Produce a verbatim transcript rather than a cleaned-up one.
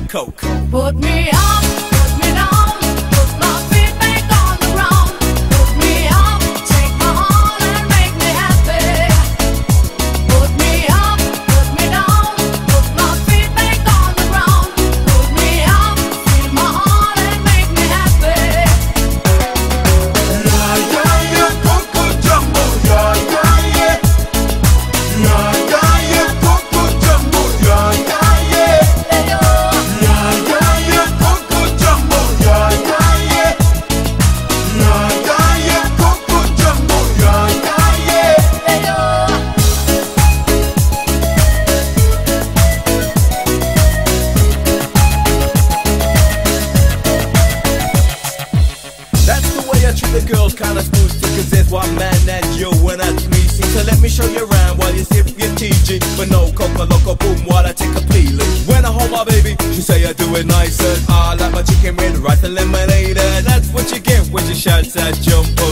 Coco. Put me up, put me down, put my feet back on the ground. Put me up, take my heart and make me happy. Put me up, put me down, put my feet back on the ground. Put me up, feel my heart and make me happy. Yeah, yeah, yeah, Coco Jumbo, yeah, yeah, yeah. Yeah, yeah, yeah, Coco Jumbo, yeah, yeah, yeah. Yeah, yeah, yeah, Coco Jumbo, yeah, yeah, yeah. Yeah, yeah, yeah, Coco Jumbo, yeah, yeah, yeah. That's the way I treat the girls, kinda smooth stickers. There's one man and you and that's me. See, so let me show you around while you sip your T G. But no coca loco boom while I take a peeling. When I hold my baby, she say I do it nicer. I like my chicken with rice and lemonade. And that's what you get when she shouts at Jumbo.